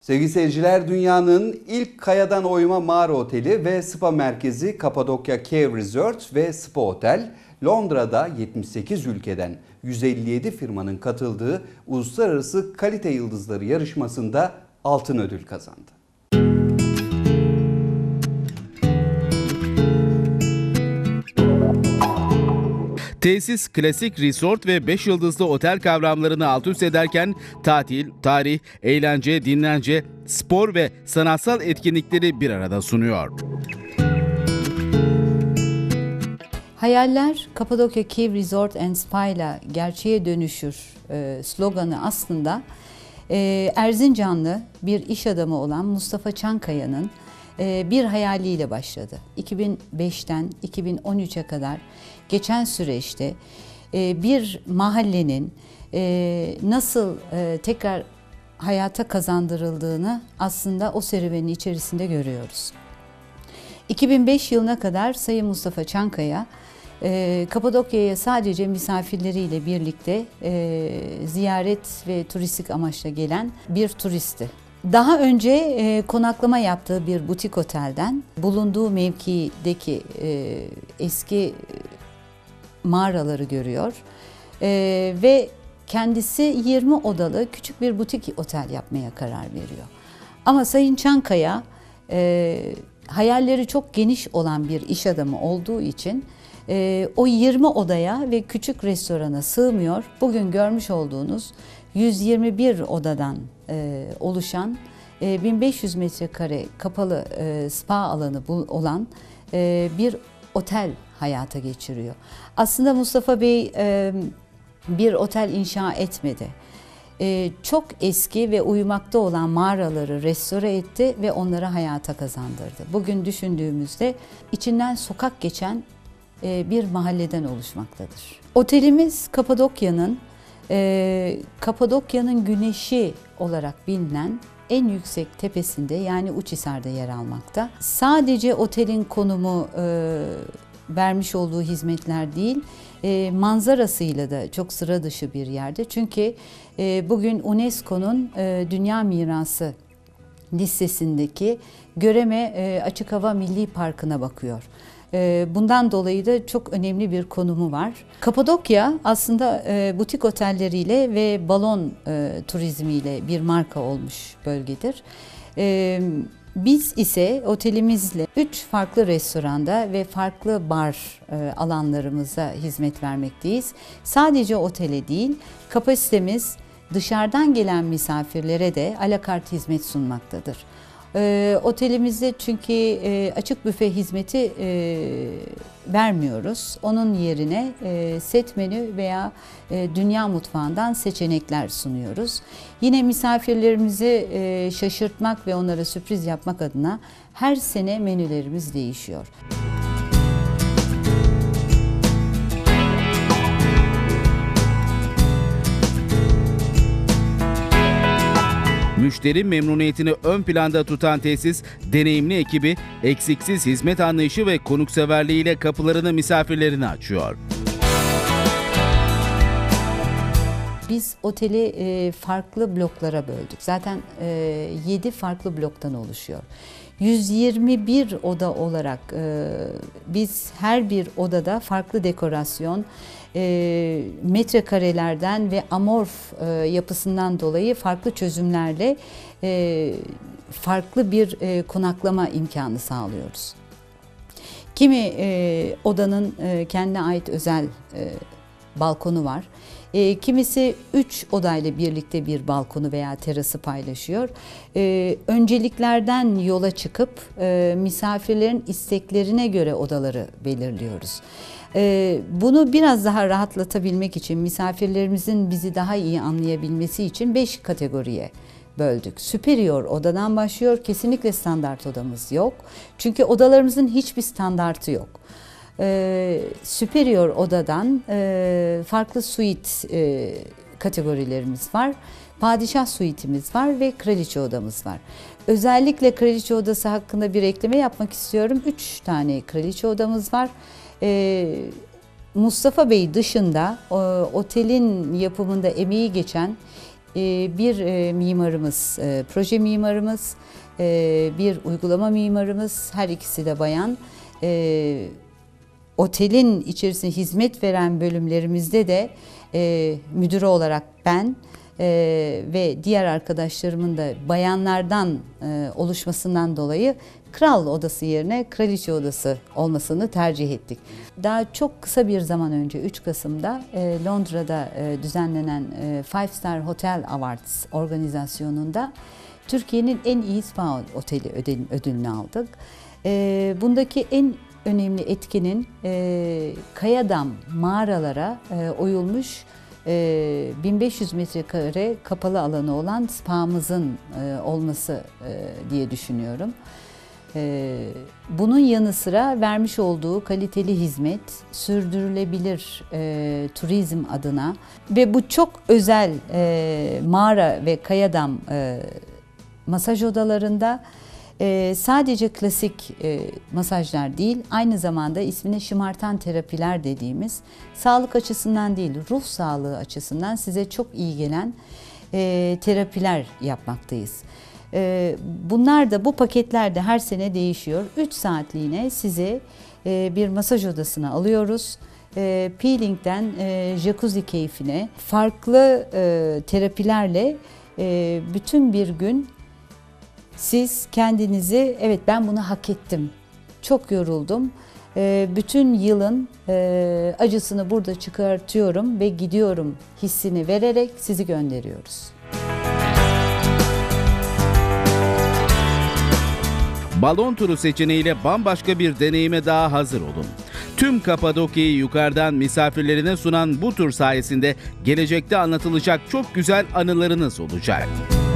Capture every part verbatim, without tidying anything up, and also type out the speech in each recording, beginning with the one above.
Sevgili seyirciler, dünyanın ilk kayadan oyma mağara oteli ve spa merkezi Kapadokya Cave Resort ve Spa Otel, Londra'da yetmiş sekiz ülkeden yüz elli yedi firmanın katıldığı Uluslararası Kalite Yıldızları yarışmasında altın ödül kazandı. Tesis, klasik resort ve beş yıldızlı otel kavramlarını alt üst ederken tatil, tarih, eğlence, dinlence, spor ve sanatsal etkinlikleri bir arada sunuyor. Hayaller Kapadokya Cave Resort and Spa ile gerçeğe dönüşür e, sloganı aslında e, Erzincanlı bir iş adamı olan Mustafa Çankaya'nın e, bir hayaliyle başladı. iki bin beşten iki bin on üçe kadar geçen süreçte e, bir mahallenin e, nasıl e, tekrar hayata kazandırıldığını aslında o serüvenin içerisinde görüyoruz. iki bin beş yılına kadar Sayın Mustafa Çankaya e, Kapadokya'ya sadece misafirleriyle birlikte e, ziyaret ve turistik amaçla gelen bir turisti. Daha önce e, konaklama yaptığı bir butik otelden bulunduğu mevkideki e, eski mağaraları görüyor e, ve kendisi yirmi odalı küçük bir butik otel yapmaya karar veriyor. Ama Sayın Çankaya e, hayalleri çok geniş olan bir iş adamı olduğu için e, o yirmi odaya ve küçük restorana sığmıyor. Bugün görmüş olduğunuz yüz yirmi bir odadan e, oluşan e, bin beş yüz metrekare kapalı e, spa alanı olan e, bir otel hayata geçiriyor. Aslında Mustafa Bey e, bir otel inşa etmedi. E, çok eski ve uyumakta olan mağaraları restore etti ve onları hayata kazandırdı. Bugün düşündüğümüzde içinden sokak geçen e, bir mahalleden oluşmaktadır. Otelimiz Kapadokya'nın e, Kapadokya'nın güneşi olarak bilinen en yüksek tepesinde, yani Uçhisar'da yer almakta. Sadece otelin konumu e, vermiş olduğu hizmetler değil, e, manzarasıyla da çok sıra dışı bir yerde. Çünkü e, bugün UNESCO'nun e, Dünya Mirası listesindeki Göreme e, Açık Hava Milli Parkı'na bakıyor. E, bundan dolayı da çok önemli bir konumu var. Kapadokya aslında e, butik otelleriyle ve balon e, turizmiyle bir marka olmuş bölgedir. E, Biz ise otelimizle üç farklı restoranda ve farklı bar e, alanlarımıza hizmet vermekteyiz. Sadece otele değil, kapasitemiz dışarıdan gelen misafirlere de alakart hizmet sunmaktadır. E, otelimizde çünkü e, açık büfe hizmeti e, vermiyoruz. Onun yerine e, set menü veya e, dünya mutfağından seçenekler sunuyoruz. Yine misafirlerimizi e, şaşırtmak ve onlara sürpriz yapmak adına her sene menülerimiz değişiyor. Müşteri memnuniyetini ön planda tutan tesis, deneyimli ekibi, eksiksiz hizmet anlayışı ve konukseverliğiyle kapılarını misafirlerine açıyor. Biz oteli farklı bloklara böldük. Zaten yedi farklı bloktan oluşuyor. yüz yirmi bir oda olarak biz her bir odada farklı dekorasyon, metrekarelerden ve amorf yapısından dolayı farklı çözümlerle farklı bir konaklama imkanı sağlıyoruz. Kimi odanın kendine ait özel balkonu var. E, kimisi üç odayla birlikte bir balkonu veya terası paylaşıyor. E, önceliklerden yola çıkıp e, misafirlerin isteklerine göre odaları belirliyoruz. E, bunu biraz daha rahatlatabilmek için, misafirlerimizin bizi daha iyi anlayabilmesi için beş kategoriye böldük. Superior odadan başlıyor. Kesinlikle standart odamız yok. Çünkü odalarımızın hiçbir standartı yok. Ee, Superior odadan e, farklı suite e, kategorilerimiz var. Padişah suitimiz var ve kraliçe odamız var. Özellikle kraliçe odası hakkında bir ekleme yapmak istiyorum. Üç tane kraliçe odamız var. Ee, Mustafa Bey dışında o, otelin yapımında emeği geçen e, bir e, mimarımız, e, proje mimarımız, e, bir uygulama mimarımız, her ikisi de bayan. E, otelin içerisinde hizmet veren bölümlerimizde de e, müdürü olarak ben e, ve diğer arkadaşlarımın da bayanlardan e, oluşmasından dolayı Kral Odası yerine Kraliçe Odası olmasını tercih ettik. Daha çok kısa bir zaman önce üç Kasım'da e, Londra'da e, düzenlenen e, Five Star Hotel Awards organizasyonunda Türkiye'nin en iyi spa oteli ödül, ödülünü aldık. E, bundaki en önemli etkinin e, Kayadam mağaralara e, oyulmuş e, bin beş yüz metrekare kapalı alanı olan spamızın e, olması e, diye düşünüyorum. E, bunun yanı sıra vermiş olduğu kaliteli hizmet, sürdürülebilir e, turizm adına ve bu çok özel e, mağara ve Kayadam e, masaj odalarında Ee, sadece klasik e, masajlar değil, aynı zamanda ismine şımartan terapiler dediğimiz sağlık açısından değil, ruh sağlığı açısından size çok iyi gelen e, terapiler yapmaktayız. E, bunlar da bu paketlerde her sene değişiyor. üç saatliğine sizi e, bir masaj odasına alıyoruz. E, peelingden e, jacuzzi keyfine farklı e, terapilerle e, bütün bir gün siz kendinizi, evet ben bunu hak ettim, çok yoruldum, bütün yılın acısını burada çıkartıyorum ve gidiyorum hissini vererek sizi gönderiyoruz. Balon turu seçeneğiyle bambaşka bir deneyime daha hazır olun. Tüm Kapadokya'yı yukarıdan misafirlerine sunan bu tur sayesinde gelecekte anlatılacak çok güzel anılarınız olacak.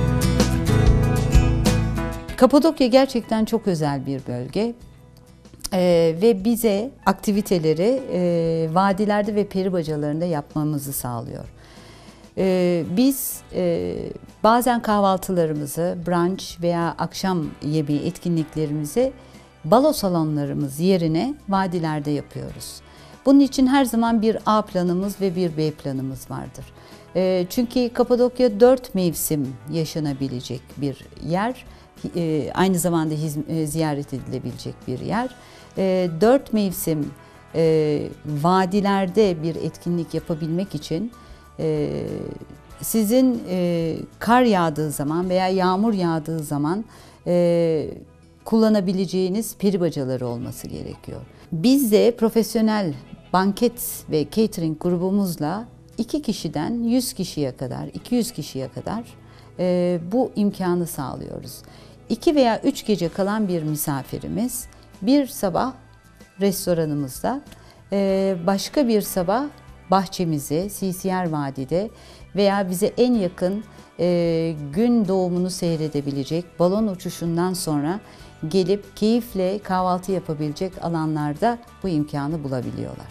Kapadokya gerçekten çok özel bir bölge ee, ve bize aktiviteleri e, vadilerde ve peribacalarında yapmamızı sağlıyor. Ee, biz e, bazen kahvaltılarımızı, brunch veya akşam yemeği etkinliklerimizi balo salonlarımız yerine vadilerde yapıyoruz. Bunun için her zaman bir A planımız ve bir B planımız vardır. E, çünkü Kapadokya dört mevsim yaşanabilecek bir yer. E, aynı zamanda hiz, e, ziyaret edilebilecek bir yer. E, dört mevsim e, vadilerde bir etkinlik yapabilmek için e, sizin e, kar yağdığı zaman veya yağmur yağdığı zaman e, kullanabileceğiniz peribacaları olması gerekiyor. Biz de profesyonel banket ve catering grubumuzla iki kişiden yüz kişiye kadar, iki yüz kişiye kadar e, bu imkanı sağlıyoruz. İki veya üç gece kalan bir misafirimiz bir sabah restoranımızda, e, başka bir sabah bahçemizi C C R Vadi'de veya bize en yakın e, gün doğumunu seyredebilecek balon uçuşundan sonra gelip keyifle kahvaltı yapabilecek alanlarda bu imkanı bulabiliyorlar.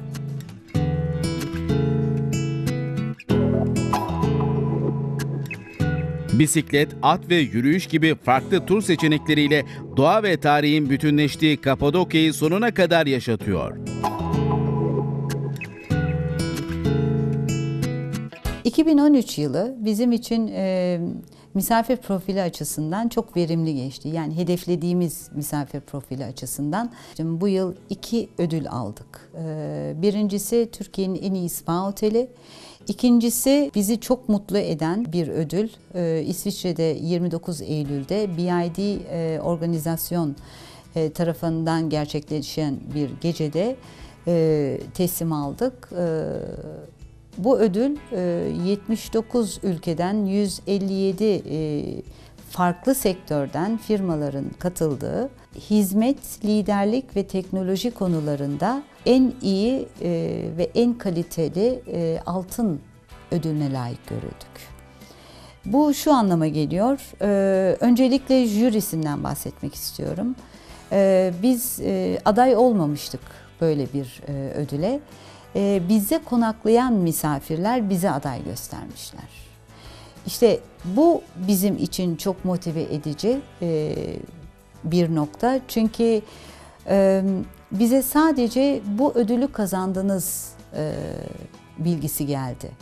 Bisiklet, at ve yürüyüş gibi farklı tur seçenekleriyle doğa ve tarihin bütünleştiği Kapadokya'yı sonuna kadar yaşatıyor. iki bin on üç yılı bizim için e, misafir profili açısından çok verimli geçti. Yani hedeflediğimiz misafir profili açısından. Şimdi bu yıl iki ödül aldık. E, birincisi Türkiye'nin en iyi spa oteli. İkincisi bizi çok mutlu eden bir ödül. E, İsviçre'de yirmi dokuz Eylül'de B I D e, organizasyon e, tarafından gerçekleşen bir gecede e, teslim aldık. E, Bu ödül yetmiş dokuz ülkeden yüz elli yedi farklı sektörden firmaların katıldığı hizmet, liderlik ve teknoloji konularında en iyi ve en kaliteli altın ödülüne layık görüldük. Bu şu anlama geliyor. Öncelikle jürisinden bahsetmek istiyorum. Biz aday olmamıştık böyle bir ödüle. Ee, bize konaklayan misafirler bize aday göstermişler. İşte bu bizim için çok motive edici e, bir nokta. Çünkü e, bize sadece bu ödülü kazandınız e, bilgisi geldi.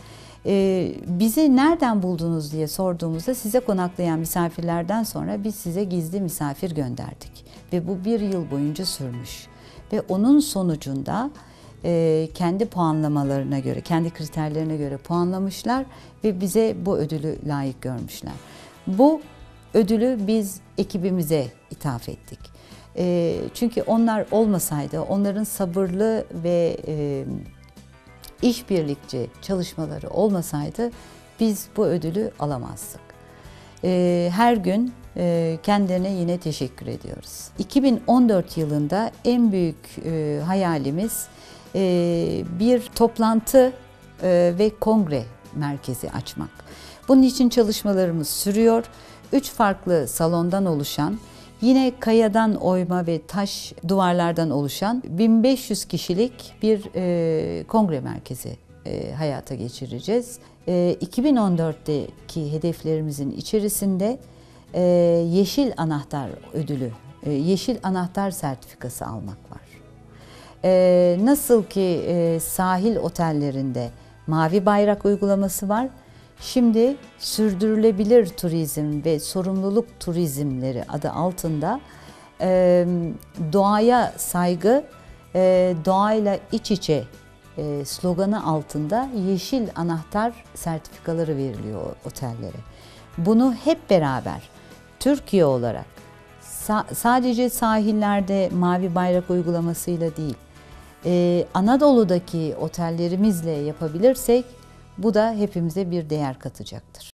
Ee, bizi nereden buldunuz diye sorduğumuzda size konaklayan misafirlerden sonra biz size gizli misafir gönderdik. Ve bu bir yıl boyunca sürmüş. Ve onun sonucunda e, kendi puanlamalarına göre, kendi kriterlerine göre puanlamışlar ve bize bu ödülü layık görmüşler. Bu ödülü biz ekibimize ithaf ettik. E, çünkü onlar olmasaydı, onların sabırlı ve e, işbirlikçi çalışmaları olmasaydı biz bu ödülü alamazdık. E, her gün e, kendilerine yine teşekkür ediyoruz. iki bin on dört yılında en büyük e, hayalimiz e, bir toplantı e, ve kongre merkezi açmak. Bunun için çalışmalarımız sürüyor. Üç farklı salondan oluşan, yine kayadan oyma ve taş duvarlardan oluşan bin beş yüz kişilik bir e, kongre merkezi e, hayata geçireceğiz. E, iki bin on dörtteki hedeflerimizin içerisinde e, Yeşil Anahtar ödülü, e, Yeşil Anahtar sertifikası almak var. E, nasıl ki e, sahil otellerinde mavi bayrak uygulaması var, şimdi sürdürülebilir turizm ve sorumluluk turizmleri adı altında e, doğaya saygı, e, doğayla iç içe e, sloganı altında yeşil anahtar sertifikaları veriliyor otellere. Bunu hep beraber Türkiye olarak sa- sadece sahillerde mavi bayrak uygulamasıyla değil, e, Anadolu'daki otellerimizle yapabilirsek bu da hepimize bir değer katacaktır.